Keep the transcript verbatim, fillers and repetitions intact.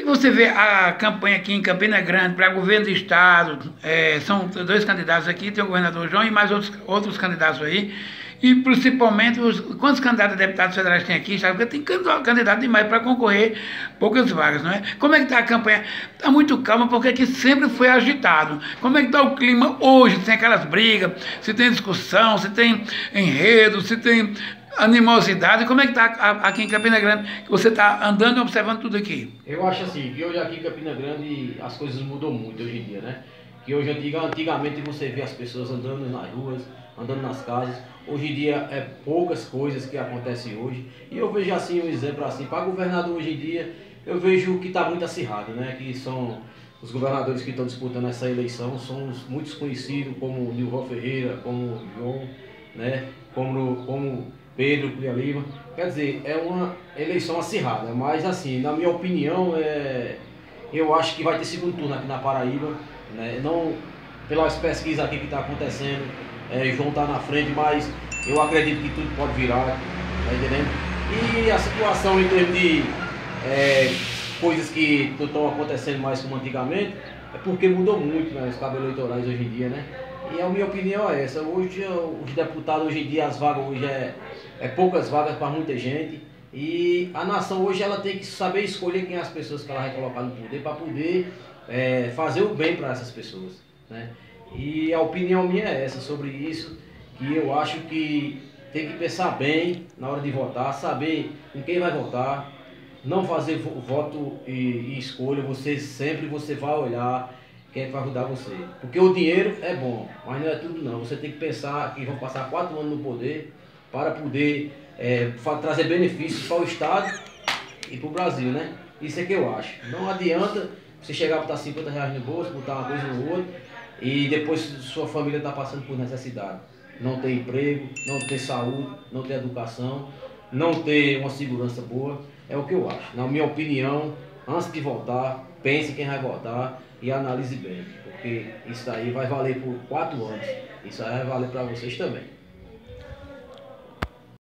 você vê a campanha aqui em Campina Grande para governo do estado? É, são dois candidatos aqui, tem o governador João e mais outros, outros candidatos aí. E principalmente, os, quantos candidatos a deputados federais tem aqui? Sabe? Porque tem candidato demais para concorrer, poucas vagas, não é? Como é que está a campanha? Está muito calma, porque aqui sempre foi agitado. Como é que está o clima hoje? Tem aquelas brigas, se tem discussão, se tem enredo, se tem animosidade. Como é que está aqui em Campina Grande, que você está andando e observando tudo aqui? Eu acho assim, que hoje aqui em Campina Grande as coisas mudam muito hoje em dia, né? Que hoje, antigamente, você vê as pessoas andando nas ruas, andando nas casas. Hoje em dia é poucas coisas que acontecem hoje. E eu vejo assim, um exemplo assim, para governador hoje em dia, eu vejo que está muito acirrado, né? Que são os governadores que estão disputando essa eleição, são muitos conhecidos, como Nilvan Ferreira, como João, né? Como, como Pedro Cunha Lima. Quer dizer, é uma eleição acirrada, mas assim, na minha opinião, é, eu acho que vai ter segundo turno aqui na Paraíba, né? Não pelas pesquisas aqui que está acontecendo, é, João está na frente, mas eu acredito que tudo pode virar, tá entendendo? E a situação em termos de é, coisas que não estão acontecendo mais como antigamente, é porque mudou muito, né, os cabos eleitorais hoje em dia, né? E a minha opinião é essa. Hoje, os deputados, hoje em dia, as vagas hoje é, é poucas vagas para muita gente. E a nação hoje ela tem que saber escolher quem é as pessoas que ela vai colocar no poder para poder é, fazer o bem para essas pessoas, né? E a opinião minha é essa sobre isso, que eu acho que tem que pensar bem na hora de votar, saber em quem vai votar, não fazer voto e, e escolha, você sempre você vai olhar quem é que vai ajudar você. Porque o dinheiro é bom, mas não é tudo não. Você tem que pensar que vão passar quatro anos no poder para poder é, trazer benefícios para o Estado e para o Brasil, né? Isso é que eu acho. Não adianta você chegar a botar cinquenta reais no bolso, botar uma coisa no outro, e depois sua família está passando por necessidade. Não ter emprego, não ter saúde, não ter educação, não ter uma segurança boa. É o que eu acho. Na minha opinião, antes de votar, pense quem vai votar e analise bem. Porque isso aí vai valer por quatro anos. Isso aí vai valer para vocês também.